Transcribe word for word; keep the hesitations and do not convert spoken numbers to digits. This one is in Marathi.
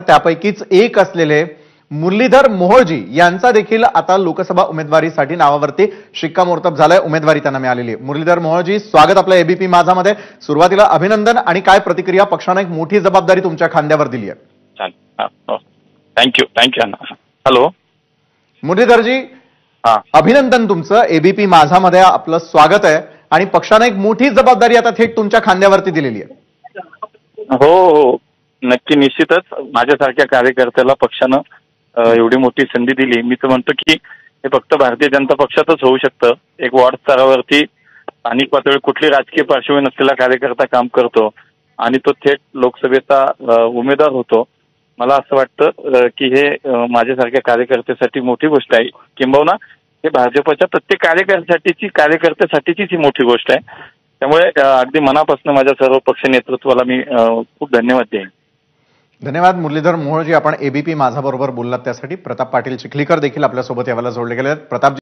त्यापैकीच एक असलेले मुरलीधर मोहोळजी यांचा देखील आता लोकसभा उमेदवारीसाठी नावावरती शिक्कामोर्तब झालाय, उमेदवारी त्यांना मिळालेली आहे। मुरलीधर मोहोळजी, स्वागत आपल्या एबीपी माझामध्ये। सुरुवातीला अभिनंदन आणि काय प्रतिक्रिया? पक्षाने एक मोठी जबाबदारी तुमच्या खांद्यावर दिली आहे। थँक्यू थँक्यू हॅलो मुरलीधरजी, अभिनंदन तुमचं। एबीपी माझामध्ये आपलं स्वागत आहे आणि पक्षाने एक मोठी जबाबदारी आता थेट तुमच्या खांद्यावरती दिलेली आहे। हो हो नक्की, निश्चितच माझ्यासारख्या कार्यकर्त्याला पक्षानं एवढी मोठी संधी दिली। मी तर म्हणतो की हे फक्त भारतीय जनता पक्षातच होऊ शकतं। एक वॉर्ड स्तरावरती स्थानिक पातळीवर कुठली राजकीय पार्श्वभूमी नसलेला कार्यकर्ता काम करतो आणि तो थेट लोकसभेचा उमेदवार होतो। मला असं वाटतं की हे माझ्यासारख्या कार्यकर्त्यासाठी मोठी गोष्ट आहे, किंबहुना हे भाजपच्या प्रत्येक कार्यकर्त्यासाठीची कार्यकर्त्यासाठीचीच ही मोठी गोष्ट आहे। त्यामुळे अगदी मनापासून माझ्या सर्व पक्ष नेतृत्वाला मी खूप धन्यवाद देईन। धन्यवाद मुरलीधर मोहोळजी, आपण एबीपी माझा बरोबर बोललात त्यासाठी। प्रताप पाटील चिखलीकर देखील आपल्यासोबत यावेळेला जोडले गेले आहेत। प्रताप